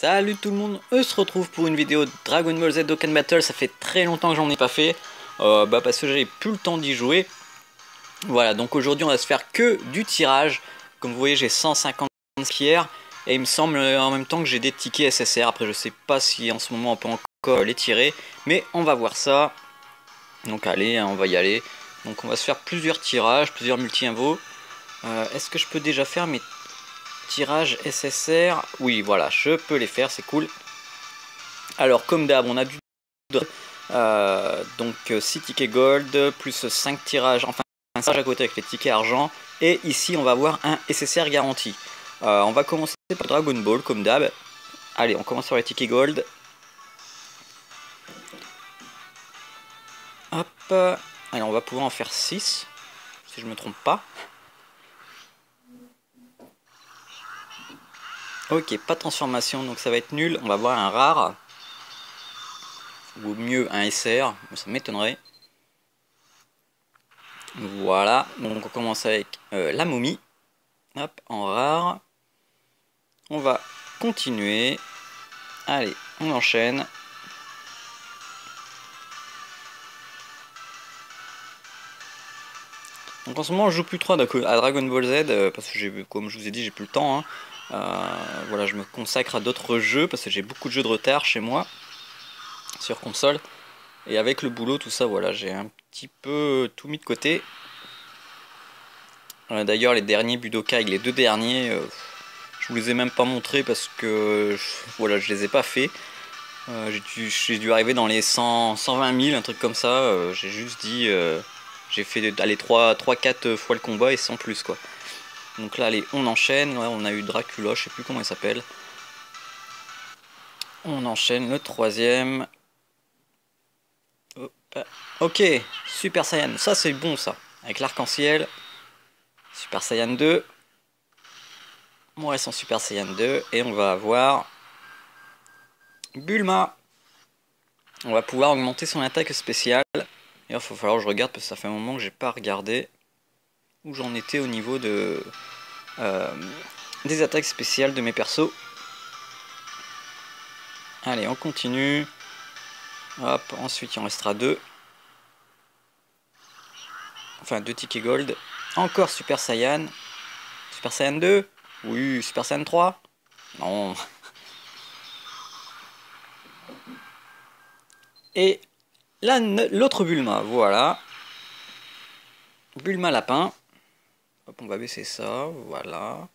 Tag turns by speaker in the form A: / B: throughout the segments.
A: Salut tout le monde, on se retrouve pour une vidéo de Dragon Ball Z Dokkan Battle. Ça fait très longtemps que j'en ai pas fait, parce que j'avais plus le temps d'y jouer. Voilà, donc aujourd'hui on va se faire que du tirage. Comme vous voyez j'ai 150 pierres, et il me semble en même temps que j'ai des tickets SSR. Après je sais pas si en ce moment on peut encore les tirer, mais on va voir ça. Donc allez, on va y aller. Donc on va se faire plusieurs tirages, plusieurs multi-invos. Est-ce que je peux déjà faire mes tirages SSR? Oui, voilà, je peux les faire, c'est cool. Alors comme d'hab, on a du donc 6 tickets gold plus 5 tirages, enfin un tirage à côté avec les tickets argent, et ici on va avoir un SSR garanti. On va commencer par Dragon Ball comme d'hab. Allez, on commence par les tickets gold. Hop, allez, on va pouvoir en faire 6 si je me trompe pas. Ok, pas de transformation, donc ça va être nul. On va voir un rare, ou mieux un SR, ça m'étonnerait. Voilà, donc on commence avec la momie. Hop, en rare. On va continuer. Allez, on enchaîne. Donc en ce moment je joue plus trop à Dragon Ball Z, parce que comme je vous ai dit, j'ai plus le temps, hein. Voilà, je me consacre à d'autres jeux parce que j'ai beaucoup de jeux de retard chez moi sur console. Et avec le boulot, tout ça, voilà, j'ai un petit peu tout mis de côté. D'ailleurs, les derniers Budokai, les deux derniers, je vous les ai même pas montrés parce que voilà, je les ai pas fait. J'ai dû arriver dans les 120 000, un truc comme ça. J'ai juste dit, j'ai fait aller 3-4 fois le combat et sans plus quoi. Donc là, allez, on enchaîne. Là, on a eu Dracula, je sais plus comment il s'appelle. On enchaîne le troisième. Hop. Ok, Super Saiyan, ça c'est bon ça. Avec l'arc-en-ciel. Super Saiyan 2. On reste en Super Saiyan 2 et on va avoir Bulma. On va pouvoir augmenter son attaque spéciale. Et il va falloir que je regarde parce que ça fait un moment que j'ai pas regardé où j'en étais au niveau de des attaques spéciales de mes persos. Allez, on continue. Hop, ensuite il en restera 2. Enfin 2 tickets gold. Encore Super Saiyan. Super Saiyan 2. Oui, Super Saiyan 3. Non. Et là, l'autre Bulma, voilà. Bulma lapin. Hop, on va baisser ça, voilà.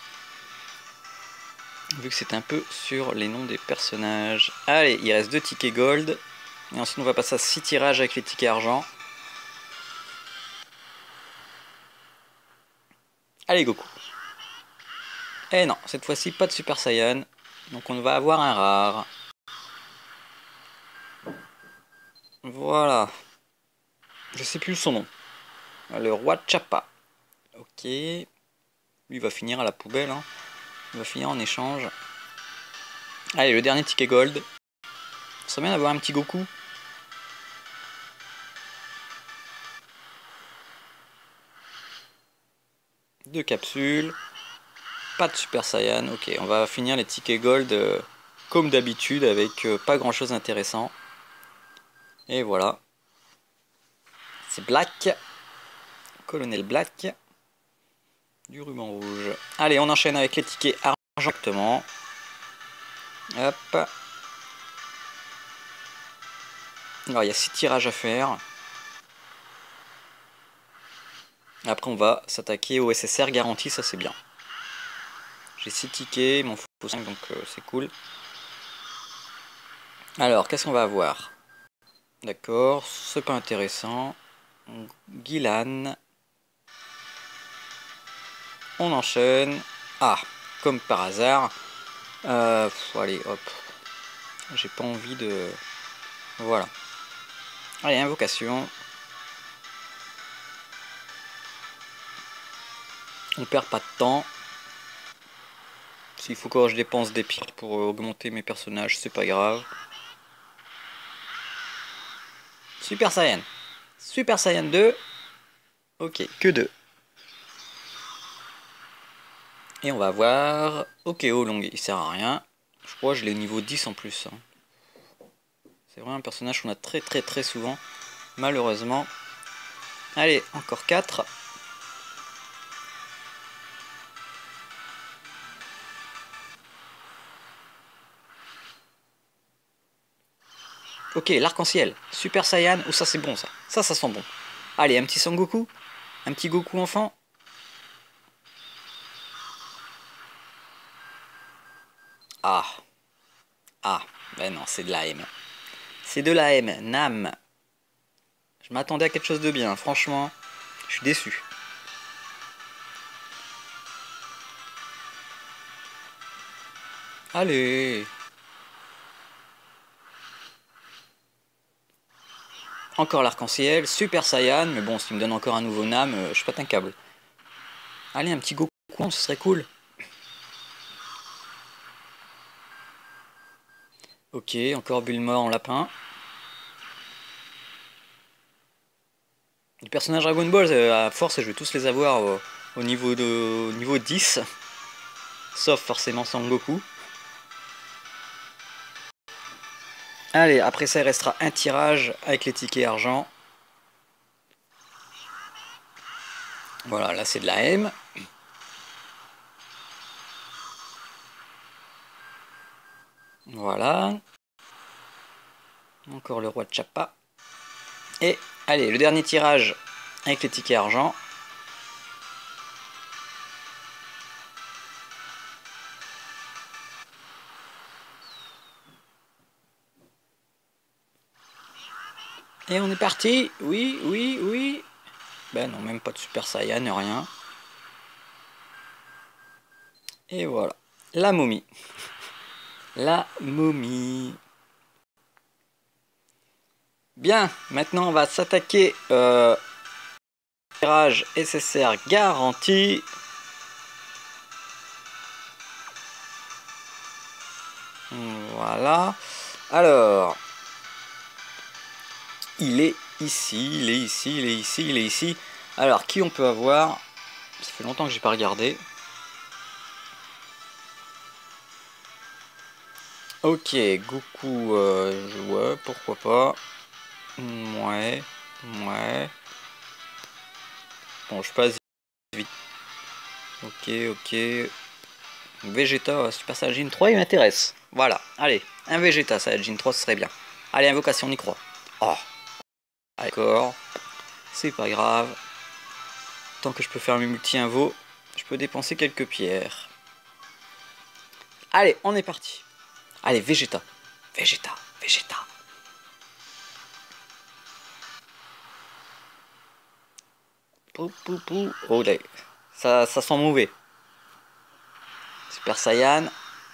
A: Vu que c'est un peu sur les noms des personnages. Allez, il reste 2 tickets gold. Et ensuite on va passer à 6 tirages avec les tickets argent. Allez Goku. Et non, cette fois-ci pas de Super Saiyan. Donc on va avoir un rare. Voilà. Je sais plus son nom. Le roi Chappa. Ok. Lui il va finir à la poubelle, hein. Il va finir en échange. Allez, le dernier ticket gold. Ça serait bien d'avoir un petit Goku. Deux capsules. Pas de Super Saiyan. Ok, on va finir les tickets gold comme d'habitude avec pas grand chose d'intéressant. Et voilà. C'est Black. Colonel Black. Du ruban rouge. Allez, on enchaîne avec les tickets argent directement. Hop. Alors, il y a 6 tirages à faire. Après, on va s'attaquer au SSR garanti, ça c'est bien. J'ai 6 tickets, il m'en faut 5, donc c'est cool. Alors, qu'est-ce qu'on va avoir? D'accord, c'est pas intéressant. Guilan. On enchaîne. Ah, comme par hasard. Allez, hop. J'ai pas envie de... Voilà. Allez, invocation. On perd pas de temps. S'il faut que je dépense des piles pour augmenter mes personnages, c'est pas grave. Super Saiyan. Super Saiyan 2. Ok, que 2. Et on va voir... Ok, Long, il sert à rien. Je crois que je l'ai niveau 10 en plus. C'est vraiment un personnage qu'on a très souvent, malheureusement. Allez, encore 4. Ok, l'arc-en-ciel. Super Saiyan. Oh, ça c'est bon ça. Ça sent bon. Allez, un petit Sangoku. Un petit Goku enfant. Ah. Ah. Ben non, c'est de la M. C'est de la M. Nam. Je m'attendais à quelque chose de bien. Franchement, je suis déçu. Allez. Encore l'arc-en-ciel. Super Saiyan. Mais bon, s'il me donne encore un nouveau Nam, je pète un câble. Allez, un petit Goku, ce serait cool. Ok, encore Bulma en lapin. Les personnages Dragon Ball, à force, je vais tous les avoir au niveau 10. Sauf forcément Sangoku. Allez, après ça, il restera un tirage avec les tickets argent. Voilà, là c'est de la M. Voilà. Encore le roi de Chappa. Et allez, le dernier tirage avec les tickets argent. Et on est parti. Oui, oui, oui. Ben non, même pas de Super Saiyan, rien. Et voilà. La momie. La momie. Bien, maintenant on va s'attaquer tirage SSR garanti. Voilà. Alors, il est ici, il est ici, il est ici, il est ici. Alors, qui on peut avoir? Ça fait longtemps que j'ai pas regardé. Ok, Goku, ouais, pourquoi pas. Ouais, ouais. Bon, je passe vite. Ok, ok. Vegeta, Super Saiyan 3, il m'intéresse. Voilà, allez, un Vegeta Saiyan 3, ce serait bien. Allez, invocation, on y croit. Oh, d'accord. C'est pas grave. Tant que je peux faire mes multi-invo, je peux dépenser quelques pierres. Allez, on est parti. Allez, Vegeta. Vegeta, Vegeta. Pou, pou, pou. Oh, là, ça sent mauvais. Super Saiyan.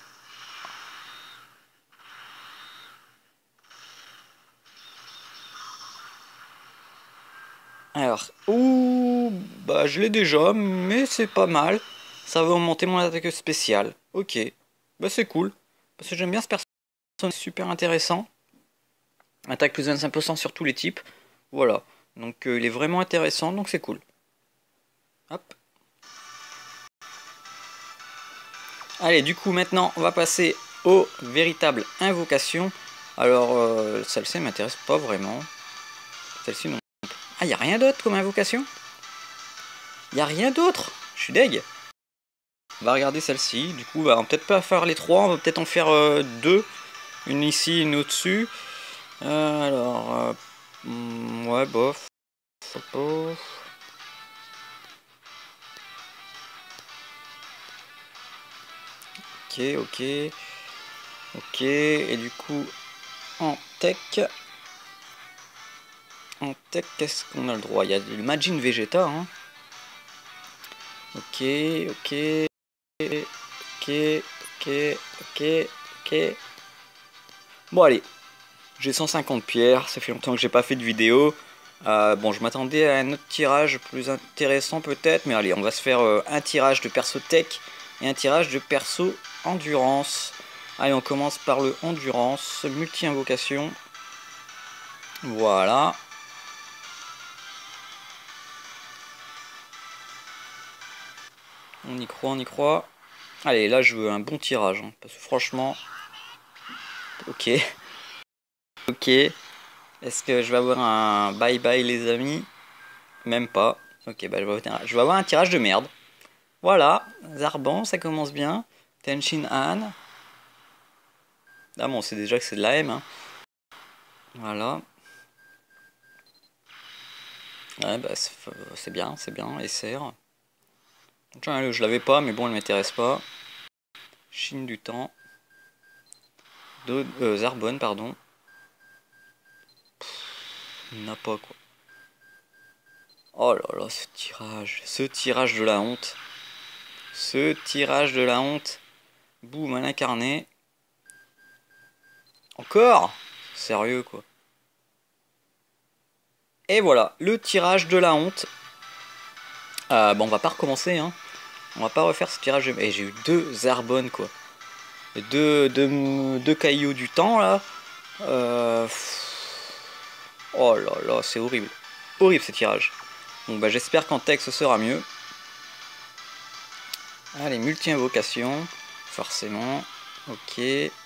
A: Alors, ouh, bah je l'ai déjà, mais c'est pas mal. Ça va augmenter mon attaque spéciale. Ok, bah c'est cool. Parce que j'aime bien ce personnage, super intéressant. Attaque plus 25% sur tous les types. Voilà, donc il est vraiment intéressant, donc c'est cool. Hop. Allez, du coup, maintenant, on va passer aux véritables invocations. Alors, celle-ci m'intéresse pas vraiment. Celle-ci non. Ah, y a rien d'autre comme invocation? Y a rien d'autre? Je suis deg. On va regarder celle-ci. Du coup, on va peut-être pas faire les trois. On va peut-être en faire deux. Une ici, une au-dessus. Alors, ouais, bof. Bof. Ok, ok. Ok, et du coup, en tech. En tech, qu'est-ce qu'on a le droit? Il y a le Majin Vegeta. Hein. Ok, ok. Ok, ok, ok, ok. Bon, allez. J'ai 150 pierres. Ça fait longtemps que j'ai pas fait de vidéo. Bon, je m'attendais à un autre tirage plus intéressant peut-être. Mais allez, on va se faire un tirage de perso tech et un tirage de perso endurance. Allez, on commence par le endurance. Multi-invocation. Voilà. On y croit, on y croit. Allez, là je veux un bon tirage, hein, parce que franchement... Ok. Ok. Est-ce que je vais avoir un bye bye les amis? Même pas. Ok, bah je vais avoir un tirage de merde. Voilà, Zarban, ça commence bien. Tenshin Han. Ah bon, c'est déjà que c'est de la M, hein. Voilà. Ouais, bah c'est bien, SR. Tiens, je l'avais pas, mais bon, elle m'intéresse pas. Chine du temps. Zarbonne, pardon. N'a pas quoi. Oh là là, ce tirage de la honte. Ce tirage de la honte. Boum, un incarné. Encore? Sérieux quoi. Et voilà, le tirage de la honte. Bon, on va pas recommencer, hein. On va pas refaire ce tirage. Et j'ai eu deux Zarbonne quoi. Deux cailloux du temps là. Oh là là, c'est horrible. Horrible ce tirage. Bon bah j'espère qu'en texte ce sera mieux. Allez, multi-invocation. Forcément. Ok.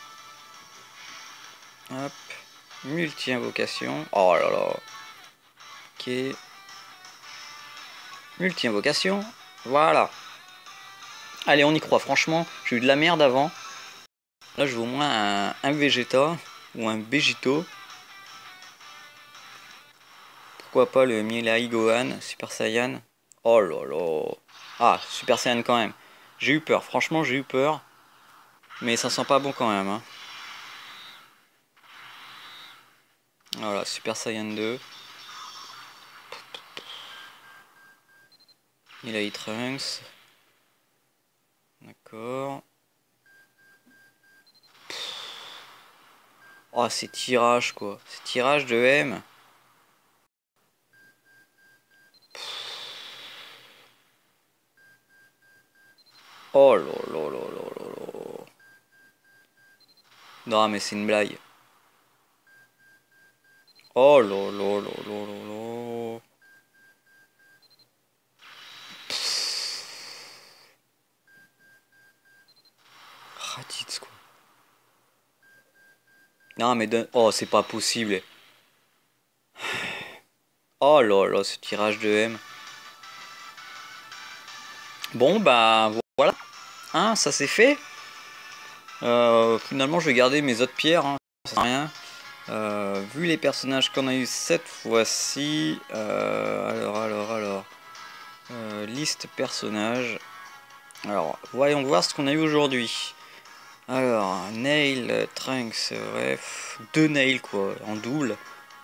A: Hop. Multi-invocation. Oh là là. Ok. Multi-invocation. Voilà. Allez, on y croit. Franchement, j'ai eu de la merde avant. Là, je veux au moins un Vegeta ou un Begito. Pourquoi pas le Mirai Gohan, Super Saiyan. Oh là là. Ah, Super Saiyan quand même. J'ai eu peur. Franchement, j'ai eu peur. Mais ça sent pas bon quand même, hein. Voilà, Super Saiyan 2. Mirai Trunks. D'accord. Oh, ces tirages quoi. Ces tirages de M. Oh là là là là là là. Non, mais c'est une blague. Oh là là là là là là. Raditz quoi. Non, mais oh, c'est pas possible. Oh là là, ce tirage de M. Bon, bah voilà. Hein, ça c'est fait. Finalement, je vais garder mes autres pierres. Hein, ça sert à rien. Vu les personnages qu'on a eu cette fois-ci. Alors. Liste personnages. Alors, voyons voir ce qu'on a eu aujourd'hui. Alors, Nail, Trunks, bref. Deux Nail quoi, en double.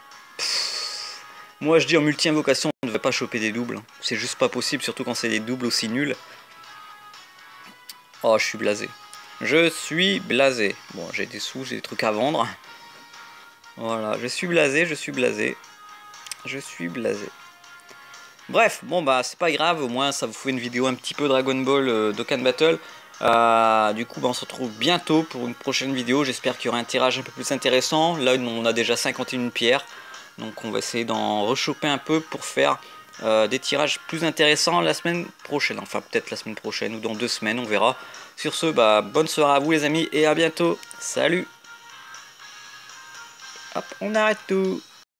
A: Moi je dis en multi-invocation, on ne devrait pas choper des doubles. C'est juste pas possible, surtout quand c'est des doubles aussi nuls. Oh, je suis blasé. Je suis blasé. Bon, j'ai des sous, j'ai des trucs à vendre. Voilà, je suis blasé, je suis blasé. Je suis blasé. Bref, bon bah c'est pas grave, au moins ça vous fait une vidéo un petit peu Dragon Ball Dokkan Battle. Du coup bah, on se retrouve bientôt pour une prochaine vidéo. J'espère qu'il y aura un tirage un peu plus intéressant. Là on a déjà 51 pierres. Donc on va essayer d'en rechoper un peu pour faire des tirages plus intéressants la semaine prochaine. Enfin peut-être la semaine prochaine ou dans 2 semaines, on verra. Sur ce, bah, bonne soirée à vous les amis et à bientôt. Salut. Hop, on arrête tout.